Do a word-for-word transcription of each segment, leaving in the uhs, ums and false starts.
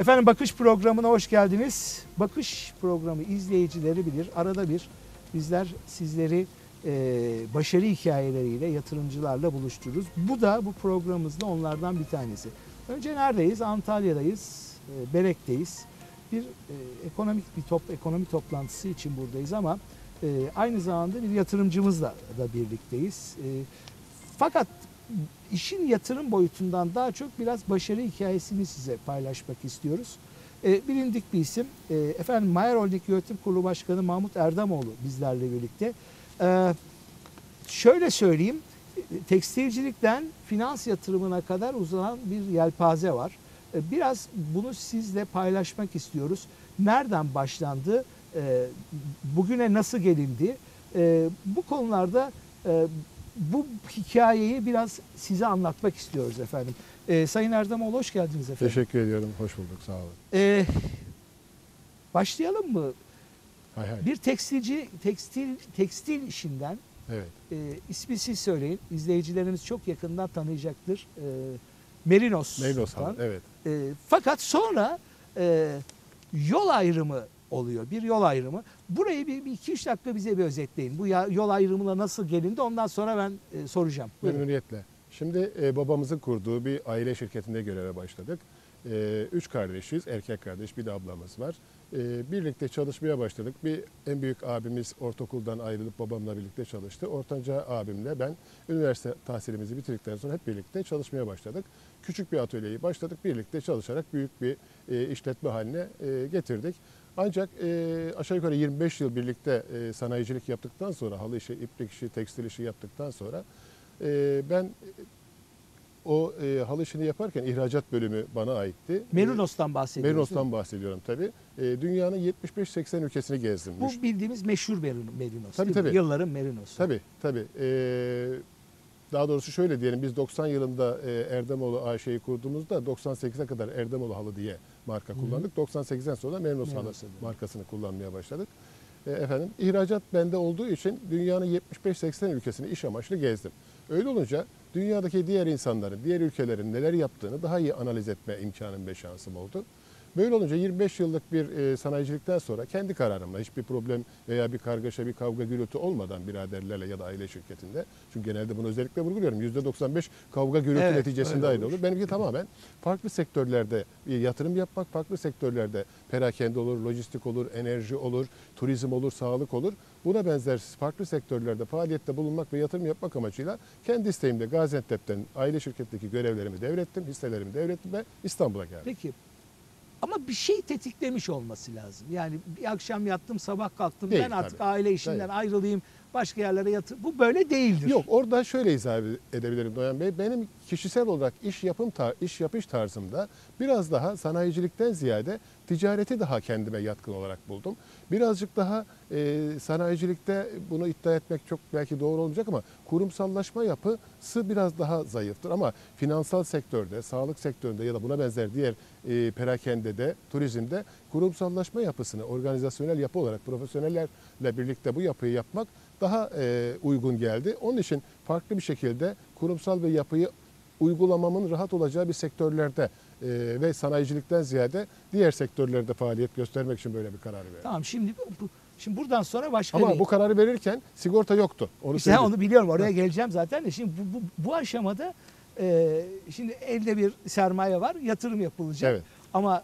Efendim Bakış programına hoş geldiniz. Bakış programı izleyicileri bilir. Arada bir bizler sizleri e, başarı hikayeleriyle, yatırımcılarla buluştururuz. Bu da bu programımızda onlardan bir tanesi. Önce neredeyiz? Antalya'dayız, e, Berek'teyiz. Bir e, ekonomik bir top, ekonomi toplantısı için buradayız ama e, aynı zamanda bir yatırımcımızla da birlikteyiz. E, fakat işin yatırım boyutundan daha çok biraz başarı hikayesini size paylaşmak istiyoruz. E, bilindik bir isim. E, efendim Mayer Holding Yönetim Kurulu Başkanı Mahmut Erdamoğlu bizlerle birlikte. E, şöyle söyleyeyim, tekstilcilikten finans yatırımına kadar uzanan bir yelpaze var. E, biraz bunu sizle paylaşmak istiyoruz. Nereden başlandı? E, bugüne nasıl gelindi? E, bu konularda e, bu hikayeyi biraz size anlatmak istiyoruz efendim. Ee, Sayın Erdamoğlu hoş geldiniz efendim. Teşekkür ediyorum. Hoş bulduk. Sağ olun. Ee, başlayalım mı? Hay hay. Bir tekstilci, tekstil tekstil işinden Evet. e, ismi siz söyleyin. İzleyicilerimiz çok yakından tanıyacaktır. E, Merinos. Merinos Halı. Evet. E, fakat sonra e, yol ayrımı oluyor. Bir yol ayrımı. Burayı bir, bir iki üç dakika bize bir özetleyin. Bu ya, yol ayrımına nasıl gelindi? Ondan sonra ben e, soracağım. Buyurun. Memnuniyetle. Şimdi e, babamızın kurduğu bir aile şirketinde göreve başladık. E, üç kardeşiz. Erkek kardeş, bir de ablamız var. E, birlikte çalışmaya başladık. Bir en büyük abimiz ortaokuldan ayrılıp babamla birlikte çalıştı. Ortanca abimle ben üniversite tahsilimizi bitirdikten sonra hep birlikte çalışmaya başladık. Küçük bir atölyeyi başladık. Birlikte çalışarak büyük bir e, işletme haline e, getirdik. Ancak e, aşağı yukarı yirmi beş yıl birlikte e, sanayicilik yaptıktan sonra, halı işi, iplik işi, tekstil işi yaptıktan sonra e, ben o e, halı işini yaparken ihracat bölümü bana aitti. Merinos'tan bahsediyoruz. Merinos'tan bahsediyorum tabii. E, dünyanın yetmiş beş seksen ülkesini gezdim. Bu bildiğimiz meşhur Merinos. Tabii tabii. Yılların Merinos'u. Tabii tabii. E, daha doğrusu şöyle diyelim, biz doksan yılında e, Erdamoğlu A Ş'yi kurduğumuzda doksan sekize kadar Erdamoğlu Halı diye marka kullandık. Hı hı. doksan sekizden sonra Merinos Halı markasını kullanmaya başladık. E, efendim ihracat bende olduğu için dünyanın yetmiş beş seksen ülkesini iş amaçlı gezdim. Öyle olunca dünyadaki diğer insanların, diğer ülkelerin neler yaptığını daha iyi analiz etme imkanım ve şansım oldu. Böyle olunca yirmi beş yıllık bir e, sanayicilikten sonra kendi kararımla hiçbir problem veya bir kargaşa, bir kavga gürültü olmadan biraderlerle ya da aile şirketinde, çünkü genelde bunu özellikle vurguluyorum, yüzde doksan beş kavga gürültü evet, neticesinde ayrı olur. Benimki tamamen farklı sektörlerde yatırım yapmak, farklı sektörlerde perakende olur, lojistik olur, enerji olur, turizm olur, sağlık olur. Buna benzer farklı sektörlerde faaliyette bulunmak ve yatırım yapmak amacıyla kendi isteğimle Gaziantep'ten aile şirketteki görevlerimi devrettim, hisselerimi devrettim ve İstanbul'a geldim. Peki. Ama bir şey tetiklemiş olması lazım. Yani bir akşam yattım, sabah kalktım. Değil, ben artık tabii. aile işinden Değil. ayrılayım, başka yerlere yatır. Bu böyle değildir. Yok, orada şöyle izah edebilirim Doğan Bey. Benim kişisel olarak iş yapım tar iş yapış tarzımda biraz daha sanayicilikten ziyade ticareti daha kendime yatkın olarak buldum. Birazcık daha e, sanayicilikte bunu iddia etmek çok belki doğru olmayacak ama kurumsallaşma yapısı biraz daha zayıftır. Ama finansal sektörde, sağlık sektöründe ya da buna benzer diğer e, perakendede, turizmde kurumsallaşma yapısını organizasyonel yapı olarak profesyonellerle birlikte bu yapıyı yapmak daha e, uygun geldi. Onun için farklı bir şekilde kurumsal bir yapıyı uygulamamın rahat olacağı bir sektörlerde e, ve sanayicilikten ziyade diğer sektörlerde faaliyet göstermek için böyle bir karar verdim. Tamam, şimdi bu, şimdi buradan sonra başka Ama bir... bu kararı verirken sigorta yoktu. Onu işte onu biliyorum, oraya geleceğim zaten de. Şimdi bu, bu, bu aşamada e, şimdi elde bir sermaye var, yatırım yapılacak. Evet. Ama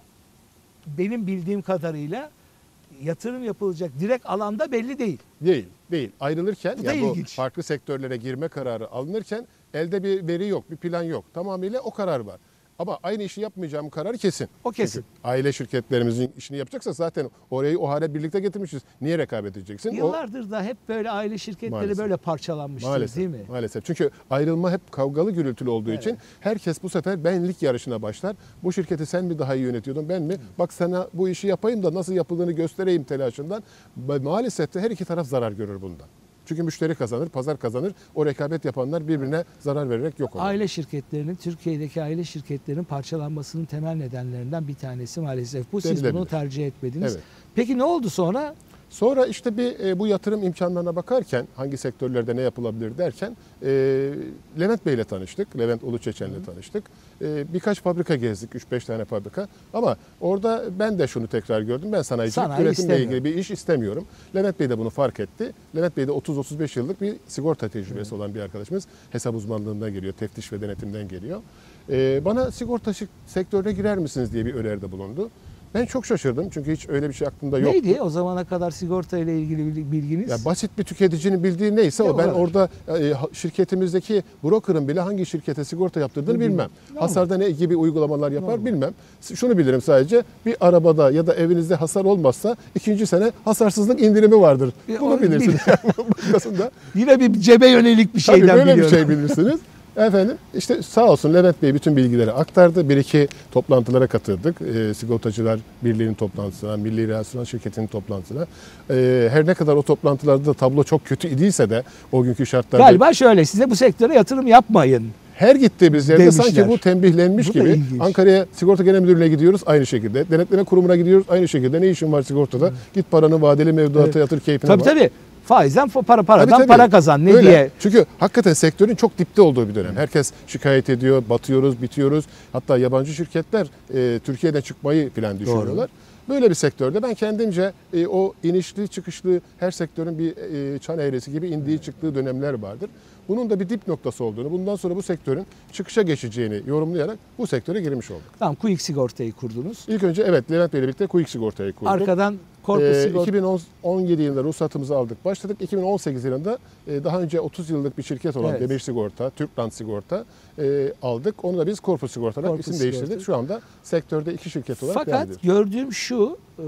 benim bildiğim kadarıyla yatırım yapılacak direkt alanda belli değil. Değil, değil. Ayrılırken, bu, yani bu farklı sektörlere girme kararı alınırken elde bir veri yok, bir plan yok. Tamamıyla o karar var. Ama aynı işi yapmayacağım kararı kesin. O kesin. Çünkü aile şirketlerimizin işini yapacaksa zaten orayı o hale birlikte getirmişiz. Niye rekabet edeceksin? Yıllardır o, da hep böyle aile şirketleri maalesef böyle parçalanmıştır, maalesef, değil mi? Maalesef. Çünkü ayrılma hep kavgalı gürültülü olduğu evet. için herkes bu sefer benlik yarışına başlar. Bu şirketi sen mi daha iyi yönetiyordun, ben mi? Hı. Bak sana bu işi yapayım da nasıl yapıldığını göstereyim telaşından. Maalesef de her iki taraf zarar görür bundan. Çünkü müşteri kazanır, pazar kazanır. O rekabet yapanlar birbirine zarar vererek yok olur. Aile şirketlerinin, Türkiye'deki aile şirketlerinin parçalanmasının temel nedenlerinden bir tanesi maalesef bu. Siz bunu tercih etmediniz. Evet. Peki ne oldu sonra? Sonra işte bir e, bu yatırım imkanlarına bakarken hangi sektörlerde ne yapılabilir derken e, Levent Bey ile tanıştık. Levent Uluçeçen ile tanıştık. E, birkaç fabrika gezdik. üç beş tane fabrika. Ama orada ben de şunu tekrar gördüm. Ben sanayicilik, Sanayi üretimle ilgili bir iş istemiyorum. Levent Bey de bunu fark etti. Levent Bey de otuz otuz beş yıllık bir sigorta tecrübesi evet. olan bir arkadaşımız. Hesap uzmanlığından geliyor. Teftiş ve denetimden geliyor. E, bana sigorta sektörüne girer misiniz diye bir öneride bulundu. Ben çok şaşırdım çünkü hiç öyle bir şey aklımda yoktu. Neydi o zamana kadar sigorta ile ilgili bilginiz? Ya basit bir tüketicinin bildiği neyse o. Ben orada e, şirketimizdeki broker'ın bile hangi şirkete sigorta yaptırdığını bilmem. Ne Hasarda ne gibi uygulamalar yapar ne bilmem. Şunu bilirim sadece, bir arabada ya da evinizde hasar olmazsa ikinci sene hasarsızlık indirimi vardır. Bir, Bunu bilirsiniz. Yine bir cebe yönelik bir şeyden Tabii böyle biliyorum. bir şey bilirsiniz. Efendim işte sağ olsun Levent Bey bütün bilgileri aktardı. Bir iki toplantılara katıldık. E, Sigortacılar Birliği'nin toplantısına, Milli Reasürans Şirketi'nin toplantısına. E, her ne kadar o toplantılarda da tablo çok kötü idiyse de o günkü şartlarda... Galiba şöyle, size bu sektöre yatırım yapmayın. Her gittiğimiz yerde demişler. Sanki bu tembihlenmiş bu gibi. Ankara'ya Sigorta Genel Müdürlüğü'ne gidiyoruz aynı şekilde. Denetleme kurumuna gidiyoruz aynı şekilde. Ne işin var sigortada? Hmm. Git paranı vadeli mevduata evet. yatır, keyfine tabii, bak. Tabii tabii. Faizden para, paradan tabii, tabii. para kazan ne Öyle. diye. Çünkü hakikaten sektörün çok dipte olduğu bir dönem. Herkes şikayet ediyor, batıyoruz, bitiyoruz. Hatta yabancı şirketler e, Türkiye'den çıkmayı falan düşünüyorlar. Doğru. Böyle bir sektörde ben kendimce e, o inişli çıkışlı her sektörün bir e, çan eğrisi gibi indiği çıktığı dönemler vardır. Bunun da bir dip noktası olduğunu, bundan sonra bu sektörün çıkışa geçeceğini yorumlayarak bu sektöre girmiş olduk. Tamam, Quick Sigorta'yı kurdunuz. İlk önce evet Levent Bey ile birlikte Quick Sigorta'yı kurduk. Arkadan Corpus ee, Sigorta. iki bin on yedi yılında ruhsatımızı aldık, başladık. iki bin on sekiz yılında e, daha önce otuz yıllık bir şirket olan evet. Demir Sigorta, Türkland Sigorta e, aldık. Onu da biz Corpus Sigorta olarak isim Sigorta. değiştirdik. Şu anda sektörde iki şirket olarak devam ediyoruz. Fakat gördüğüm şu e,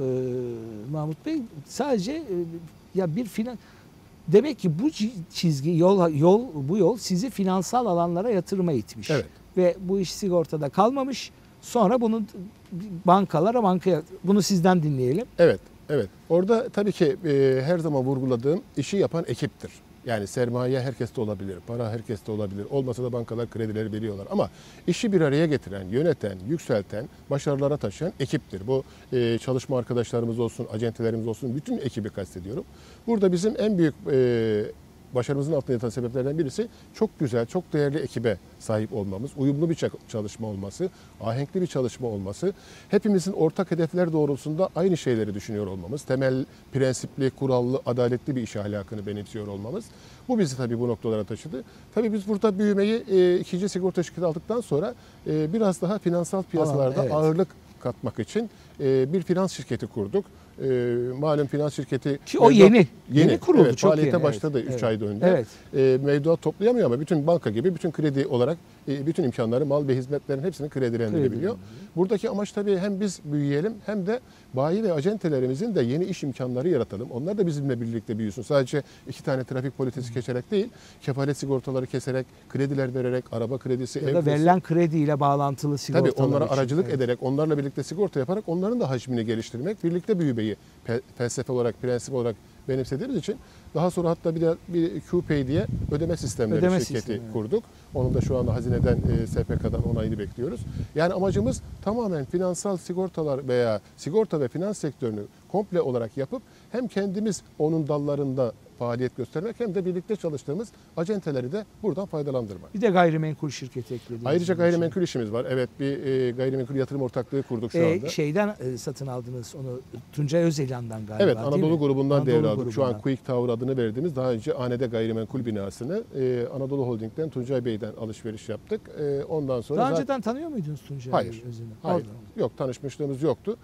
Mahmut Bey, sadece e, ya bir finan demek ki bu çizgi yol yol bu yol sizi finansal alanlara yatırıma itmiş. Evet. Ve bu iş sigortada kalmamış. Sonra bunu bankalara, bankaya, bunu sizden dinleyelim. Evet, evet. Orada tabii ki e, her zaman vurguladığım işi yapan ekiptir. Yani sermaye herkeste olabilir, para herkeste olabilir. Olmasa da bankalar kredileri veriyorlar. Ama işi bir araya getiren, yöneten, yükselten, başarılara taşıyan ekiptir. Bu e, çalışma arkadaşlarımız olsun, acentelerimiz olsun, bütün ekibi kastediyorum. Burada bizim en büyük e, başarımızın altında yatan sebeplerden birisi çok güzel, çok değerli ekibe sahip olmamız, uyumlu bir çalışma olması, ahenkli bir çalışma olması, hepimizin ortak hedefler doğrultusunda aynı şeyleri düşünüyor olmamız, temel prensipli, kurallı, adaletli bir iş ahlakını benimsiyor olmamız. Bu bizi tabii bu noktalara taşıdı. Tabii biz burada büyümeyi e, ikinci sigorta şirketi aldıktan sonra e, biraz daha finansal piyasalarda evet. ağırlık katmak için e, bir finans şirketi kurduk. E, malum finans şirketi ki o yeni yeni, yeni kuruldu, evet, çok faaliyete yeni. başladı üç evet. ayda önce. Evet. E, mevduat toplayamıyor ama bütün banka gibi bütün kredi olarak e, bütün imkanları, mal ve hizmetlerin hepsini kredilendirebiliyor. Kredi. Buradaki amaç tabii hem biz büyüyelim hem de bayi ve acentelerimizin de yeni iş imkanları yaratalım. Onlar da bizimle birlikte büyüsün. Sadece iki tane trafik polisi geçerek değil, kefalet sigortaları keserek, krediler vererek, araba kredisi, ya ev da verilen krediyle bağlantılı sigortalar. Tabii onlara için. aracılık evet. ederek, onlarla birlikte sigorta yaparak onların da hacmini geliştirmek, birlikte büyümeyi felsefe olarak, prensip olarak benimsediğimiz için daha sonra hatta bir de bir Q-Pay diye ödeme sistemleri ödeme şirketi sistemi, kurduk. Onun da şu anda hazineden, e, S P K'dan onayını bekliyoruz. Yani amacımız tamamen finansal sigortalar veya sigorta ve finans sektörünü komple olarak yapıp hem kendimiz onun dallarında faaliyet göstermek hem de birlikte çalıştığımız acenteleri de buradan faydalandırmak. Bir de gayrimenkul şirketi eklediniz. Ayrıca gayrimenkul işimiz var. Evet, bir e, gayrimenkul yatırım ortaklığı kurduk şu e, anda. Şeyden e, satın aldınız onu, Tuncay Özelan'dan galiba. Evet, Anadolu grubundan Anadolu devraldık. grubundan. Şu an Quick Tower adını verdiğimiz daha önce A N D gayrimenkul binasını e, Anadolu Holding'den Tuncay Bey'den alışveriş yaptık. E, ondan sonra daha zaten... önceden tanıyor muydunuz Tuncay Hayır. Özelan'ı? Hayır. Yok, tanışmışlığımız yoktu.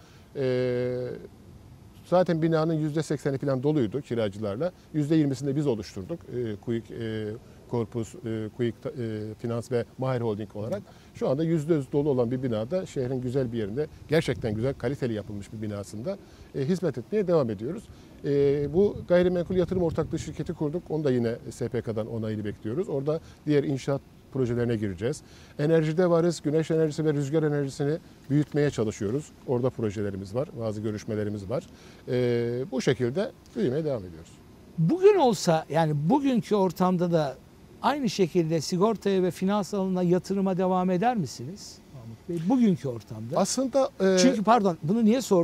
E, Zaten binanın yüzde sekseni falan doluydu kiracılarla. yüzde yirmisini de biz oluşturduk. E, Quick e, Corpus, e, Quick e, Finans ve Mahir Holding olarak. Şu anda yüzde yüz dolu olan bir binada, şehrin güzel bir yerinde, gerçekten güzel, kaliteli yapılmış bir binasında e, hizmet etmeye devam ediyoruz. E, bu gayrimenkul yatırım ortaklığı şirketi kurduk. Onu da yine S P K'dan onayını bekliyoruz. Orada diğer inşaat projelerine gireceğiz. Enerjide varız. Güneş enerjisi ve rüzgar enerjisini büyütmeye çalışıyoruz. Orada projelerimiz var. Bazı görüşmelerimiz var. Ee, bu şekilde büyümeye devam ediyoruz. Bugün olsa, yani bugünkü ortamda da aynı şekilde sigortaya ve finans alanına yatırıma devam eder misiniz Mahmut Bey? Bugünkü ortamda. Aslında... E... Çünkü pardon, bunu niye sordum?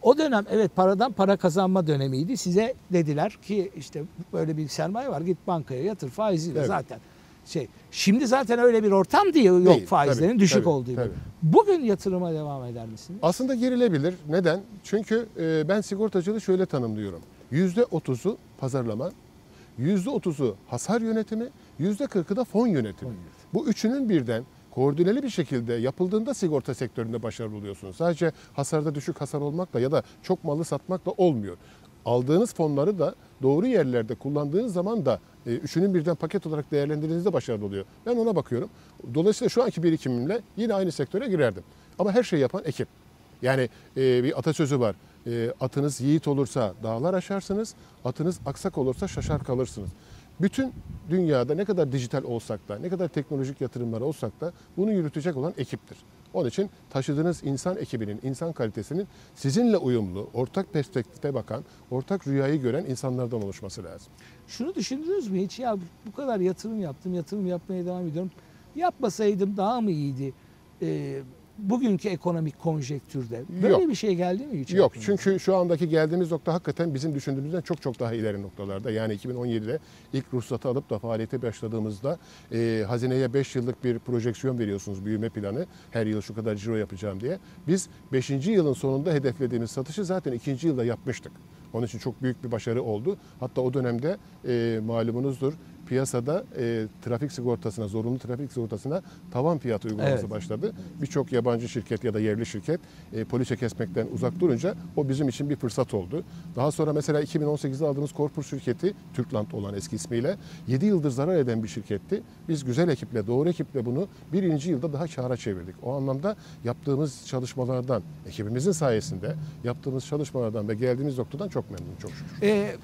O dönem evet paradan para kazanma dönemiydi. Size dediler ki işte böyle bir sermaye var, git bankaya yatır, faiziyle Evet. zaten şey. Şimdi zaten öyle bir ortam diye yok, Değil, faizlerin tabii, düşük tabii, olduğu gibi. tabii. Bugün yatırıma devam eder misiniz? Aslında girilebilir. Neden? Çünkü e, ben sigortacılığı şöyle tanımlıyorum. yüzde otuzu pazarlama, yüzde otuzu hasar yönetimi, yüzde kırkı da fon yönetimi. Bu üçünün birden koordineli bir şekilde yapıldığında sigorta sektöründe başarılı oluyorsunuz. Sadece hasarda düşük hasar olmakla ya da çok malı satmakla olmuyor. Aldığınız fonları da doğru yerlerde kullandığınız zaman da e, üçünün birden paket olarak değerlendirdiğinizde başarılı oluyor. Ben ona bakıyorum. Dolayısıyla şu anki birikimimle yine aynı sektöre girerdim. Ama her şeyi yapan ekip. Yani e, bir atasözü var. E, atınız yiğit olursa dağlar aşarsınız, atınız aksak olursa şaşar kalırsınız. Bütün dünyada ne kadar dijital olsak da, ne kadar teknolojik yatırımlar olsak da bunu yürütecek olan ekiptir. Onun için taşıdığınız insan ekibinin, insan kalitesinin sizinle uyumlu, ortak perspektife bakan, ortak rüyayı gören insanlardan oluşması lazım. Şunu düşündünüz mü hiç? Ya bu kadar yatırım yaptım, yatırım yapmaya devam ediyorum. Yapmasaydım daha mı iyiydi? Ee, bugünkü ekonomik konjektürde. Böyle Yok. bir şey geldi mi hiç? Yok, aklınıza? çünkü şu andaki geldiğimiz nokta hakikaten bizim düşündüğümüzden çok çok daha ileri noktalarda. Yani iki bin on yedide ilk ruhsatı alıp da faaliyete başladığımızda e, hazineye beş yıllık bir projeksiyon veriyorsunuz, büyüme planı. Her yıl şu kadar ciro yapacağım diye. Biz beşinci yılın sonunda hedeflediğimiz satışı zaten ikinci yılda yapmıştık. Onun için çok büyük bir başarı oldu. Hatta o dönemde e, malumunuzdur, piyasada e, trafik sigortasına, zorunlu trafik sigortasına tavan fiyatı uygulaması Evet. başladı. Birçok yabancı şirket ya da yerli şirket e, poliçe kesmekten uzak durunca o bizim için bir fırsat oldu. Daha sonra mesela iki bin on sekizde aldığımız Korpus şirketi, Türkland olan eski ismiyle yedi yıldır zarar eden bir şirketti. Biz güzel ekiple, doğru ekiple bunu birinci yılda daha kâra çevirdik. O anlamda yaptığımız çalışmalardan, ekibimizin sayesinde yaptığımız çalışmalardan ve geldiğimiz noktadan çok memnunum, çok şükür. Ee,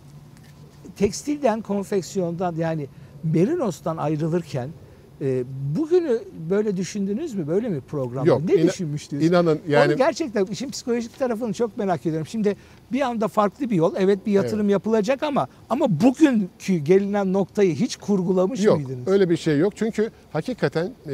tekstilden, konfeksiyondan yani Merinos'tan ayrılırken e, bugünü böyle düşündünüz mü? Böyle mi programda? Yok, Ne ina- düşünmüştünüz? İnanın yani Onu gerçekten işin psikolojik tarafını çok merak ediyorum. Şimdi bir anda farklı bir yol. Evet bir yatırım Evet. yapılacak ama ama bugünkü gelinen noktayı hiç kurgulamış yok, mıydınız? öyle bir şey yok. Çünkü hakikaten e,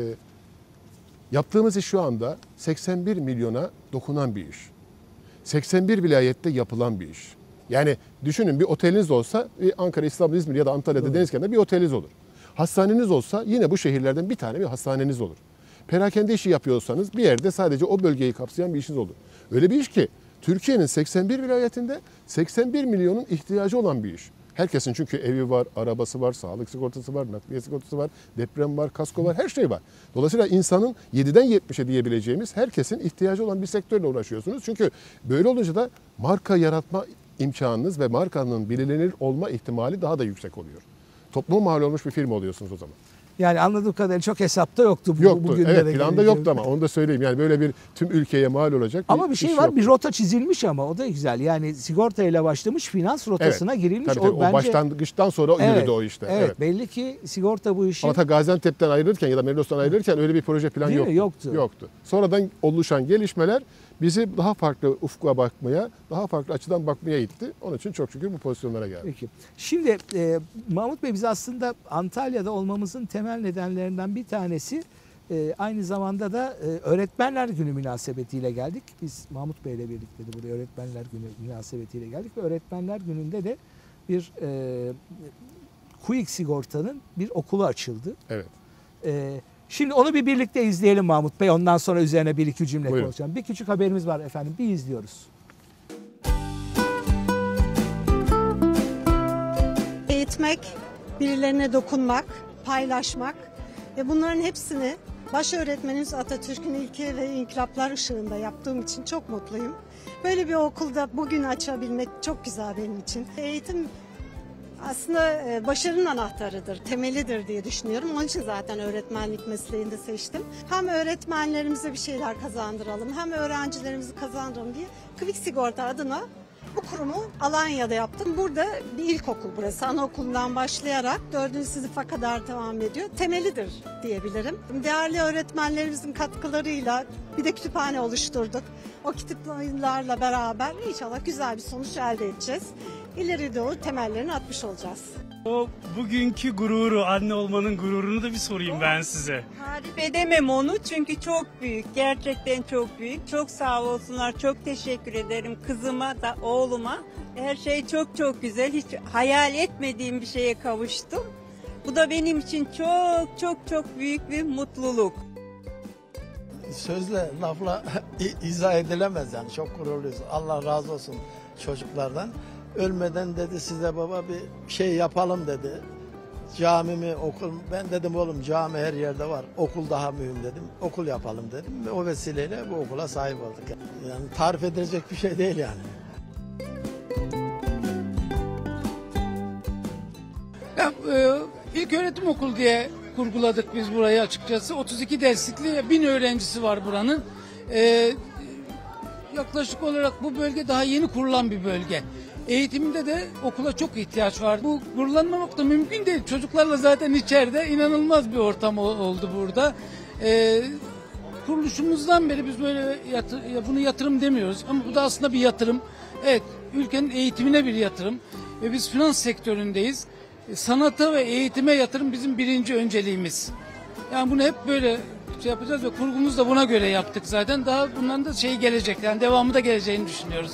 yaptığımız iş şu anda seksen bir milyona dokunan bir iş. seksen bir vilayette yapılan bir iş. Yani düşünün bir oteliniz olsa bir Ankara, İstanbul, İzmir ya da Antalya'da Evet. deniz kenarında bir oteliniz olur. Hastaneniz olsa yine bu şehirlerden bir tane bir hastaneniz olur. Perakende işi yapıyorsanız bir yerde sadece o bölgeyi kapsayan bir işiniz olur. Öyle bir iş ki Türkiye'nin seksen bir vilayetinde seksen bir milyonun ihtiyacı olan bir iş. Herkesin çünkü evi var, arabası var, sağlık sigortası var, nakliye sigortası var, deprem var, kasko var, her şey var. Dolayısıyla insanın yediden yetmişe diyebileceğimiz herkesin ihtiyacı olan bir sektörle uğraşıyorsunuz. Çünkü böyle olunca da marka yaratma imkanınız ve markanın bilinir olma ihtimali daha da yüksek oluyor. Topluma mal olmuş bir firma oluyorsunuz o zaman. Yani anladığım kadarıyla çok hesapta yoktu bu Yoktu. bugünlere Evet, planda gelince. yoktu ama onu da söyleyeyim. Yani böyle bir tüm ülkeye mal olacak Ama bir şey iş var, yoktu. bir rota çizilmiş ama o da güzel. Yani sigortayla başlamış, finans rotasına girilmiş. Tabii, tabii. O, bence- başlangıçtan sonra Evet, yürüdü o işte. Evet, Evet. belli ki sigorta bu işi Ama ta Gaziantep'ten ayrılırken ya da Merinos'tan ayrılırken öyle bir proje plan Değil mi? yoktu. Yoktu. Yoktu. Sonradan oluşan gelişmeler bizi daha farklı ufka bakmaya, daha farklı açıdan bakmaya itti. Onun için çok şükür bu pozisyonlara geldik. Peki. Şimdi e, Mahmut Bey biz aslında Antalya'da olmamızın temel nedenlerinden bir tanesi e, aynı zamanda da e, Öğretmenler Günü münasebetiyle geldik. Biz Mahmut Bey'le birlikte de buraya Öğretmenler Günü münasebetiyle geldik ve Öğretmenler Günü'nde de bir e, Quick Sigorta'nın bir okulu açıldı. Evet. E, şimdi onu bir birlikte izleyelim Mahmut Bey. Ondan sonra üzerine bir iki cümle Buyurun. konuşacağım. Bir küçük haberimiz var efendim. Bir izliyoruz. Eğitmek, birilerine dokunmak, paylaşmak ve bunların hepsini baş öğretmenimiz Atatürk'ün ilke ve inkılaplar ışığında yaptığım için çok mutluyum. Böyle bir okulda bugün açabilmek çok güzel benim için. Eğitim aslında e, başarının anahtarıdır, temelidir diye düşünüyorum. Onun için zaten öğretmenlik mesleğini de seçtim. Hem öğretmenlerimize bir şeyler kazandıralım, hem öğrencilerimizi kazandıralım diye Quick Sigorta adına bu kurumu Alanya'da yaptım. Burada bir ilkokul burası. Anaokulundan başlayarak dördüncü sınıfa kadar devam ediyor. Temelidir diyebilirim. Değerli öğretmenlerimizin katkılarıyla bir de kütüphane oluşturduk. O kitaplarla beraber inşallah güzel bir sonuç elde edeceğiz. ileri doğru temellerini atmış olacağız. O bugünkü gururu, anne olmanın gururunu da bir sorayım ben size. Tarif edemem onu çünkü çok büyük. Gerçekten çok büyük. Çok sağ olsunlar. Çok teşekkür ederim kızıma da oğluma. Her şey çok çok güzel. Hiç hayal etmediğim bir şeye kavuştum. Bu da benim için çok çok çok büyük bir mutluluk. Sözle, lafla izah edilemez yani. Çok gururluyuz. Allah razı olsun çocuklardan. Ölmeden dedi size baba bir şey yapalım dedi. Cami mi, okul? Ben dedim oğlum cami her yerde var. Okul daha mühim dedim. Okul yapalım dedim ve o vesileyle bu okula sahip olduk. Yani tarif edilecek bir şey değil yani. Ya, e, ilk öğretim okulu diye kurguladık biz burayı açıkçası. otuz iki derslikli bin öğrencisi var buranın. E, yaklaşık olarak bu bölge daha yeni kurulan bir bölge. Eğitiminde de okula çok ihtiyaç var. Bu kurulanmamak da mümkün değil. Çocuklarla zaten içeride inanılmaz bir ortam oldu burada. E, kuruluşumuzdan beri biz böyle yatır, bunu yatırım demiyoruz ama bu da aslında bir yatırım. Evet, ülkenin eğitimine bir yatırım ve biz finans sektöründeyiz. Sanata ve eğitime yatırım bizim birinci önceliğimiz. Yani bunu hep böyle şey yapacağız ve kurgumuzu da buna göre yaptık zaten. Daha bundan da şey gelecek, yani devamı da geleceğini düşünüyoruz.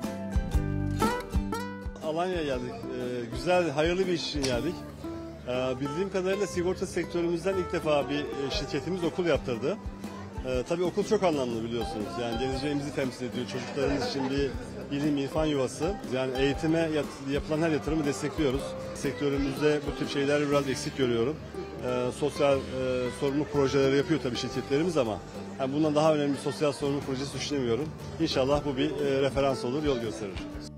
Alanya'ya geldik. Ee, güzel, hayırlı bir iş için geldik. Ee, bildiğim kadarıyla sigorta sektörümüzden ilk defa bir şirketimiz okul yaptırdı. Ee, tabii okul çok anlamlı biliyorsunuz. Yani geleceğimizi temsil ediyor. Çocuklarımız için bir ilim, irfan yuvası. Yani eğitime yat, yapılan her yatırımı destekliyoruz. Sektörümüzde bu tip şeyleri biraz eksik görüyorum. Ee, sosyal e, sorumluluk projeleri yapıyor tabii şirketlerimiz ama yani bundan daha önemli bir sosyal sorumluluk projesi düşünemiyorum. İnşallah bu bir e, referans olur, yol gösterir.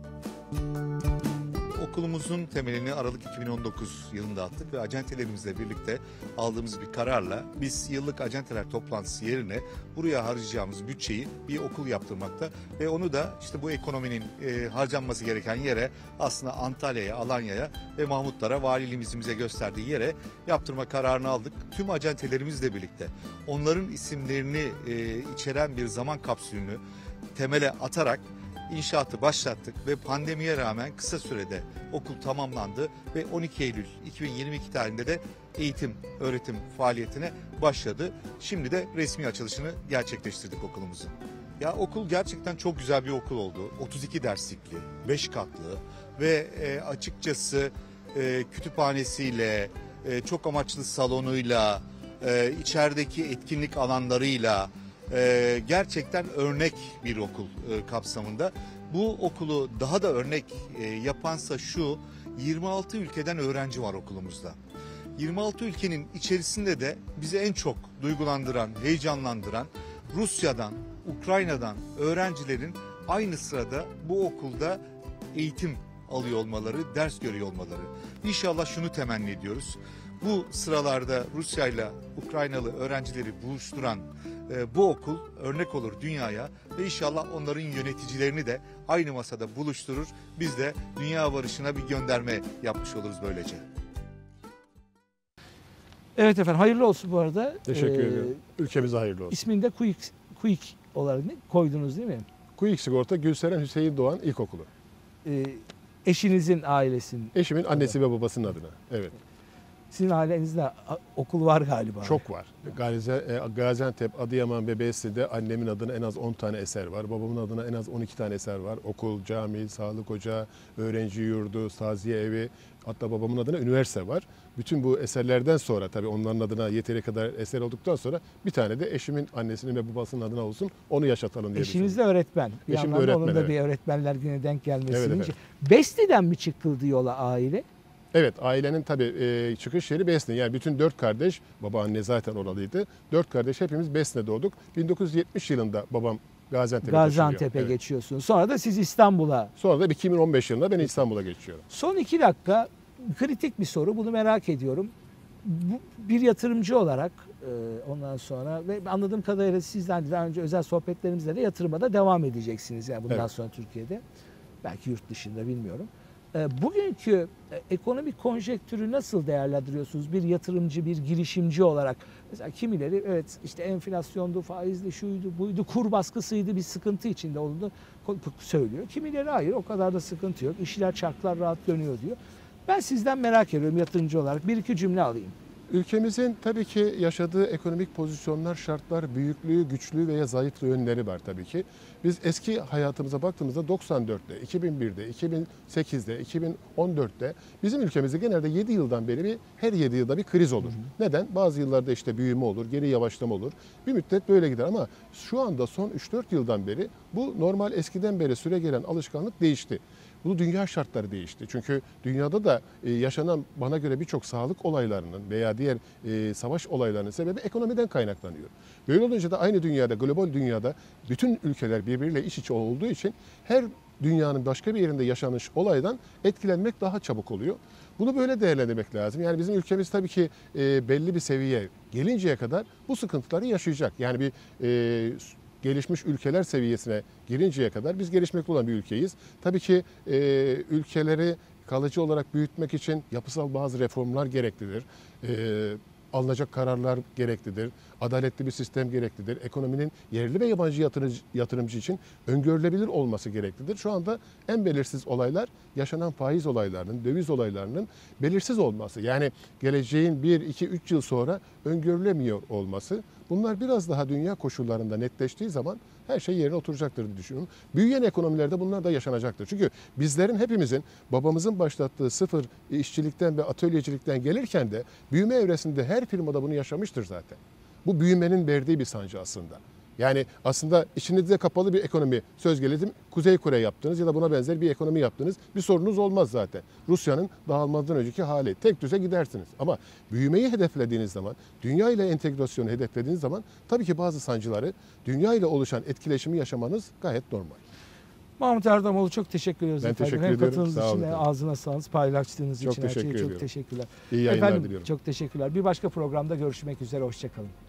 Okulumuzun temelini Aralık iki bin on dokuz yılında attık ve acentelerimizle birlikte aldığımız bir kararla biz yıllık acenteler toplantısı yerine buraya harcayacağımız bütçeyi bir okul yaptırmakta ve onu da işte bu ekonominin e, harcanması gereken yere, aslında Antalya'ya, Alanya'ya ve Mahmutlara, valiliğimize gösterdiği yere yaptırma kararını aldık. Tüm acentelerimizle birlikte onların isimlerini e, içeren bir zaman kapsülünü temele atarak İnşaatı başlattık ve pandemiye rağmen kısa sürede okul tamamlandı ve on iki Eylül iki bin yirmi iki tarihinde de eğitim, öğretim faaliyetine başladı. Şimdi de resmi açılışını gerçekleştirdik okulumuzun. Ya okul gerçekten çok güzel bir okul oldu. otuz iki derslikli, beş katlı ve e, açıkçası e, kütüphanesiyle, e, çok amaçlı salonuyla, e, içerideki etkinlik alanlarıyla, Ee, gerçekten örnek bir okul e, kapsamında. Bu okulu daha da örnek e, yapansa şu, yirmi altı ülkeden öğrenci var okulumuzda. yirmi altı ülkenin içerisinde de bizi en çok duygulandıran, heyecanlandıran Rusya'dan, Ukrayna'dan öğrencilerin aynı sırada bu okulda eğitim alıyor olmaları, ders görüyor olmaları. İnşallah şunu temenni ediyoruz. Bu sıralarda Rusya ile Ukraynalı öğrencileri buluşturan e, bu okul örnek olur dünyaya ve inşallah onların yöneticilerini de aynı masada buluşturur. Biz de dünya barışına bir gönderme yapmış oluruz böylece. Evet efendim, hayırlı olsun bu arada. Teşekkür Ee, ederim. Ülkemize hayırlı olsun. İsmini de Quick, Quick olarak koydunuz değil mi? Quick Sigorta Gülseren Hüseyin Doğan İlkokulu. Ee, eşinizin ailesinin. Eşimin annesi ve babasının adına. Evet. Sizin ailenizde a- okul var galiba. Çok var. Gazi- Gaziantep, Adıyaman ve Besli'de annemin adına en az on tane eser var. Babamın adına en az on iki tane eser var. Okul, cami, sağlık ocağı, öğrenci yurdu, saziye evi, hatta babamın adına üniversite var. Bütün bu eserlerden sonra, tabii onların adına yeteri kadar eser olduktan sonra bir tane de eşimin annesinin ve babasının adına olsun, onu yaşatalım diye Eşiniz de düşünüyorum. öğretmen. Bir Eşim de yandan da öğretmen, onun da evet. bir öğretmenler güne denk gelmesi. Evet, deyince. efendim. Besli'den mi çıkıldı yola aile? Evet, ailenin tabii e, çıkış yeri Besne. Yani bütün dört kardeş, baba anne zaten oralıydı. Dört kardeş hepimiz Besne'de doğduk. bin dokuz yüz yetmiş yılında babam Gaziantep'e Gaziantep'e taşınıyor. Evet. geçiyorsunuz. Sonra da siz İstanbul'a. Sonra da iki bin on beş yılında ben İstanbul'a geçiyorum. Son iki dakika kritik bir soru. Bunu merak ediyorum. Bu, bir yatırımcı olarak e, ondan sonra ve anladığım kadarıyla sizden daha önce özel sohbetlerimizde de yatırıma da devam edeceksiniz. Yani bundan Evet. sonra Türkiye'de. Belki yurt dışında bilmiyorum. E, bugünkü e, ekonomik konjektürü nasıl değerlendiriyorsunuz bir yatırımcı, bir girişimci olarak? Mesela kimileri evet işte enflasyondu, faizli, şuydu, buydu, kur baskısıydı, bir sıkıntı içinde olduğunu söylüyor. Kimileri hayır, o kadar da sıkıntı yok, işler çarklar rahat dönüyor diyor. Ben sizden merak ediyorum yatırımcı olarak, bir iki cümle alayım. Ülkemizin tabii ki yaşadığı ekonomik pozisyonlar, şartlar, büyüklüğü, güçlüğü veya zayıf yönleri var tabii ki. Biz eski hayatımıza baktığımızda doksan dörtte, iki bin birde, iki bin sekizde, iki bin on dörtte bizim ülkemizde genelde yedi yıldan beri bir her yedi yılda bir kriz olur. Hı hı. Neden? Bazı yıllarda işte büyüme olur, geri yavaşlama olur. Bir müddet böyle gider ama şu anda son üç dört yıldan beri bu normal eskiden beri süregelen alışkanlık değişti. Bu dünya şartları değişti. Çünkü dünyada da yaşanan bana göre birçok sağlık olaylarının veya diğer savaş olaylarının sebebi ekonomiden kaynaklanıyor. Böyle olunca da aynı dünyada, global dünyada bütün ülkeler birbiriyle iç içe olduğu için her dünyanın başka bir yerinde yaşanmış olaydan etkilenmek daha çabuk oluyor. Bunu böyle değerlendirmek lazım. Yani bizim ülkemiz tabii ki belli bir seviyeye gelinceye kadar bu sıkıntıları yaşayacak. Yani bir e, gelişmiş ülkeler seviyesine girinceye kadar biz gelişmekte olan bir ülkeyiz. Tabii ki e, ülkeleri kalıcı olarak büyütmek için yapısal bazı reformlar gereklidir. E, alınacak kararlar gereklidir. Adaletli bir sistem gereklidir. Ekonominin yerli ve yabancı yatırımcı, yatırımcı için öngörülebilir olması gereklidir. Şu anda en belirsiz olaylar yaşanan faiz olaylarının, döviz olaylarının belirsiz olması. Yani geleceğin bir, iki, üç yıl sonra öngörülemiyor olması. Bunlar biraz daha dünya koşullarında netleştiği zaman her şey yerine oturacaktır diye düşünüyorum. Büyüyen ekonomilerde bunlar da yaşanacaktır. Çünkü bizlerin hepimizin babamızın başlattığı sıfır işçilikten ve atölyecilikten gelirken de büyüme evresinde her firmada bunu yaşamıştır zaten. Bu büyümenin verdiği bir sancı aslında. Yani aslında içinizde kapalı bir ekonomi, söz gelimi Kuzey Kore yaptınız ya da buna benzer bir ekonomi yaptınız. Bir sorunuz olmaz zaten. Rusya'nın dağılmadan önceki hali. Tek düze gidersiniz. Ama büyümeyi hedeflediğiniz zaman, dünya ile entegrasyonu hedeflediğiniz zaman tabii ki bazı sancıları, dünya ile oluşan etkileşimi yaşamanız gayet normal. Mahmut Erdamoğlu çok teşekkür ediyoruz ben efendim. Teşekkür hem ediyorum. katıldığınız için, olun. ağzına sağlık, paylaştığınız çok için her teşekkür şeyi ediyorum. çok teşekkürler. İyi yayınlar efendim, diliyorum. Çok teşekkürler. Bir başka programda görüşmek üzere. Hoşçakalın.